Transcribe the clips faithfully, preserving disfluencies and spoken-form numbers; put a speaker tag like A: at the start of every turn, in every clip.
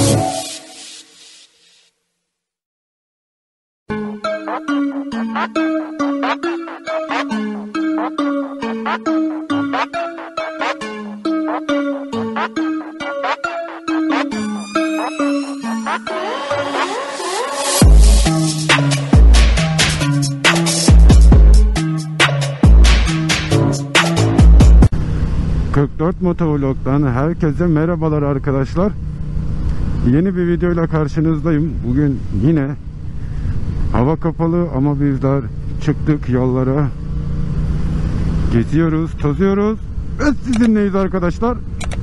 A: kırk dört Motovlog'dan herkese merhabalar arkadaşlar. Yeni bir videoyla karşınızdayım. Bugün yine hava kapalı ama bizler çıktık yollara. Geziyoruz, tozuyoruz ve sizinleyiz arkadaşlar.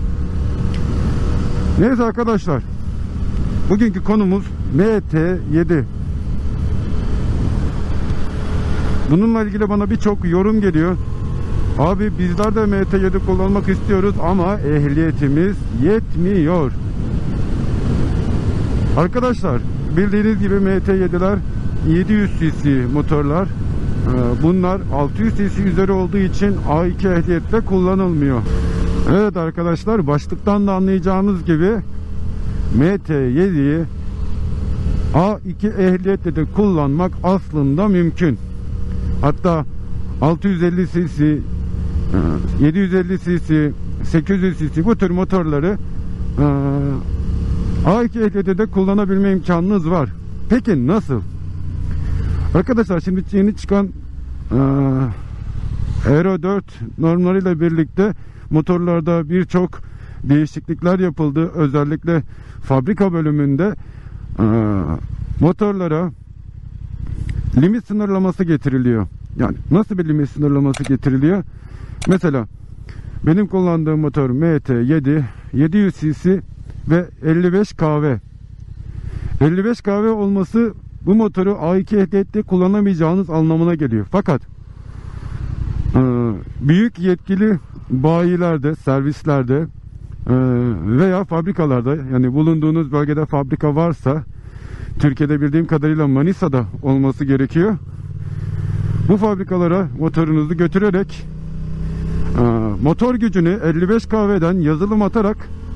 A: Neyse arkadaşlar, bugünkü konumuz M T yedi. Bununla ilgili bana birçok yorum geliyor. Abi bizler de M T yedi kullanmak istiyoruz ama ehliyetimiz yetmiyor. Arkadaşlar bildiğiniz gibi M T yediler yedi yüz cc motorlar. Bunlar altı yüz cc üzeri olduğu için A iki ehliyetle kullanılmıyor. Evet arkadaşlar, başlıktan da anlayacağınız gibi M T yediyi A iki ehliyetle de kullanmak aslında mümkün. Hatta altı yüz elli cc, yedi yüz elli cc, sekiz yüz cc bu tür motorları A iki ehliyette de kullanabilme imkanınız var. Peki nasıl? Arkadaşlar şimdi yeni çıkan Euro dört normlarıyla birlikte motorlarda birçok değişiklikler yapıldı. Özellikle fabrika bölümünde motorlara limit sınırlaması getiriliyor. Yani nasıl bir limit sınırlaması getiriliyor? Mesela benim kullandığım motor M T yedi yedi yüz cc ve elli beş kW. elli beş kW olması bu motoru A iki ehliyette kullanamayacağınız anlamına geliyor. Fakat büyük yetkili bayilerde, servislerde veya fabrikalarda, yani bulunduğunuz bölgede fabrika varsa, Türkiye'de bildiğim kadarıyla Manisa'da olması gerekiyor. Bu fabrikalara motorunuzu götürerek motor gücünü elli beş kW'den yazılım atarak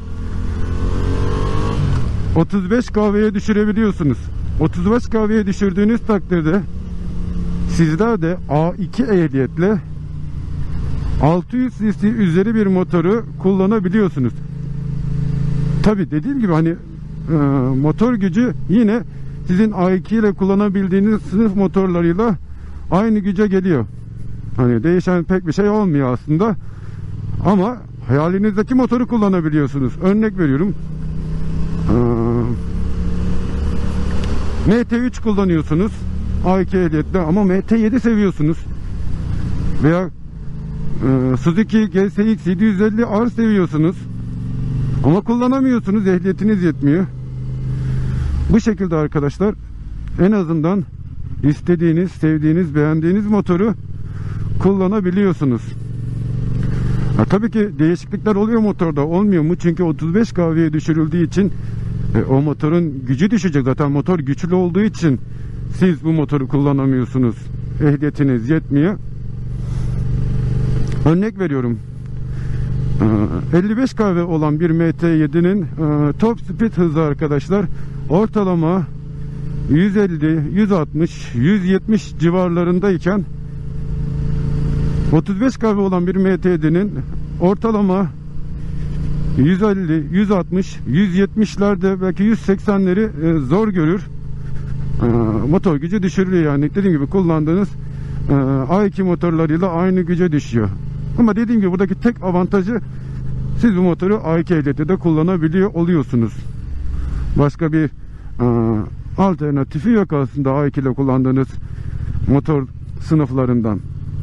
A: otuz beş kW'ye düşürebiliyorsunuz. otuz beş kW'ye düşürdüğünüz takdirde sizler de A iki ehliyetle altı yüz cc üzeri bir motoru kullanabiliyorsunuz. Tabi dediğim gibi hani e, motor gücü yine sizin A iki ile kullanabildiğiniz sınıf motorlarıyla aynı güce geliyor. Hani değişen pek bir şey olmuyor aslında. Ama hayalinizdeki motoru kullanabiliyorsunuz. Örnek veriyorum. M T üç kullanıyorsunuz A iki ehliyetle ama M T yedi seviyorsunuz. Veya e, Suzuki G S X yedi yüz elli R seviyorsunuz. Ama kullanamıyorsunuz. Ehliyetiniz yetmiyor. Bu şekilde arkadaşlar en azından istediğiniz, sevdiğiniz, beğendiğiniz motoru kullanabiliyorsunuz. Ha, tabii ki değişiklikler oluyor motorda. Olmuyor mu? Çünkü otuz beş kW'ye düşürüldüğü için e, o motorun gücü düşecek. Zaten motor güçlü olduğu için siz bu motoru kullanamıyorsunuz. Ehliyetiniz yetmiyor. Örnek veriyorum. elli beş kW olan bir M T yedi'nin top speed hızı arkadaşlar ortalama yüz elli, yüz altmış, yüz yetmiş civarlarındayken otuz beş kW olan bir M T yedi'nin ortalama yüz elli, yüz altmış, yüz yetmişlerde belki yüz seksenleri zor görür. Motor gücü düşürülüyor. Yani dediğim gibi kullandığınız A iki motorlarıyla aynı güce düşüyor. Ama dediğim gibi buradaki tek avantajı siz bu motoru A iki ehliyette de kullanabiliyor oluyorsunuz. Başka bir e, alternatifi yok aslında A iki ile kullandığınız motor sınıflarından.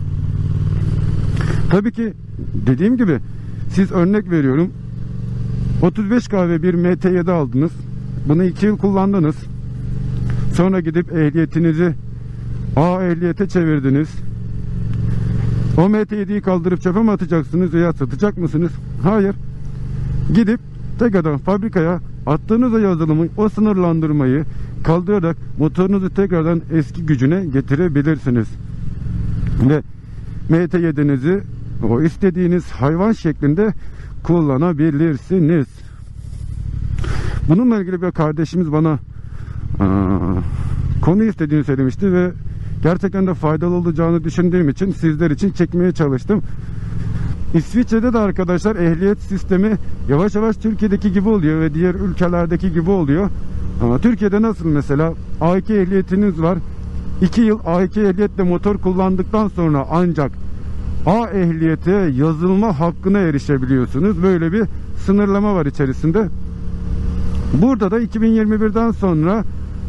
A: Tabii ki dediğim gibi siz örnek veriyorum otuz beş kW bir M T yedi aldınız. Bunu iki yıl kullandınız. Sonra gidip ehliyetinizi A ehliyete çevirdiniz. O M T yedi'yi kaldırıp çöpe mi atacaksınız veya satacak mısınız? Hayır. Gidip tekrardan fabrikaya attığınız o yazılımı, o sınırlandırmayı kaldırarak motorunuzu tekrardan eski gücüne getirebilirsiniz. Ve M T yedi'nizi o istediğiniz hayvan şeklinde kullanabilirsiniz. Bununla ilgili bir kardeşimiz bana aa, konu istediğini söylemişti ve gerçekten de faydalı olacağını düşündüğüm için sizler için çekmeye çalıştım. İsviçre'de de arkadaşlar ehliyet sistemi yavaş yavaş Türkiye'deki gibi oluyor ve diğer ülkelerdeki gibi oluyor. Ama Türkiye'de nasıl mesela A iki ehliyetiniz var. iki yıl A iki ehliyetle motor kullandıktan sonra ancak A ehliyete yazılma hakkına erişebiliyorsunuz. Böyle bir sınırlama var içerisinde. Burada da iki bin yirmi birden sonra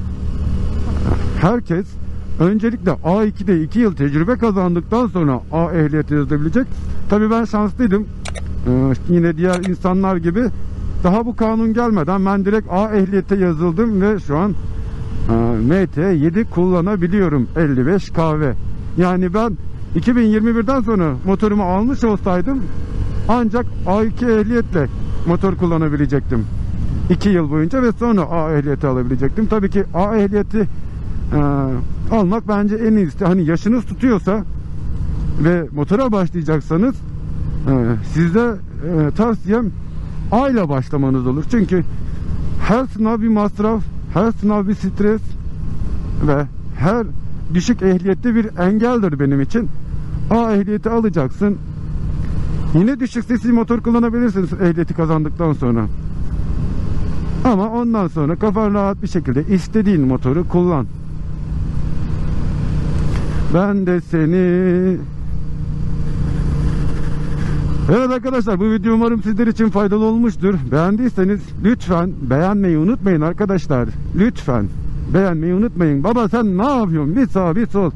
A: herkes öncelikle A iki'de iki yıl tecrübe kazandıktan sonra A ehliyeti yazılabilecek. Tabii ben şanslıydım. Ee, yine diğer insanlar gibi daha bu kanun gelmeden ben direkt A ehliyete yazıldım ve şu an e, M T yedi kullanabiliyorum elli beş K V. Yani ben iki bin yirmi birden sonra motorumu almış olsaydım ancak A iki ehliyetle motor kullanabilecektim. iki yıl boyunca ve sonra A ehliyeti alabilecektim. Tabii ki A ehliyeti e, almak bence en iyisi. Hani yaşınız tutuyorsa ve motora başlayacaksanız e, sizde e, tavsiyem A ile başlamanız olur. Çünkü her sınav bir masraf, her sınav bir stres ve her düşük ehliyette bir engeldir benim için. A ehliyeti alacaksın. Yine düşük sesli motor kullanabilirsiniz ehliyeti kazandıktan sonra. Ama ondan sonra kafan rahat bir şekilde istediğin motoru kullan. Ben de seni... Evet arkadaşlar, bu video umarım sizler için faydalı olmuştur. Beğendiyseniz lütfen beğenmeyi unutmayın arkadaşlar. Lütfen beğenmeyi unutmayın. Baba sen ne yapıyorsun? Bir sağ bir sol.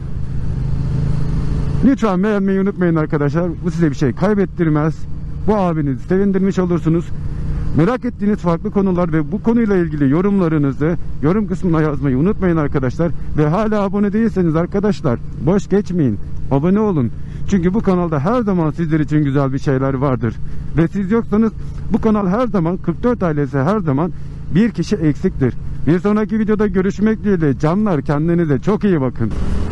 A: Lütfen beğenmeyi unutmayın arkadaşlar. Bu size bir şey kaybettirmez. Bu abinizi sevindirmiş olursunuz. Merak ettiğiniz farklı konular ve bu konuyla ilgili yorumlarınızı yorum kısmına yazmayı unutmayın arkadaşlar. Ve hala abone değilseniz arkadaşlar boş geçmeyin. Abone olun. Çünkü bu kanalda her zaman sizler için güzel bir şeyler vardır. Ve siz yoksanız bu kanal her zaman, kırk dört ailesi her zaman bir kişi eksiktir. Bir sonraki videoda görüşmek dileğiyle canlar, kendinize çok iyi bakın.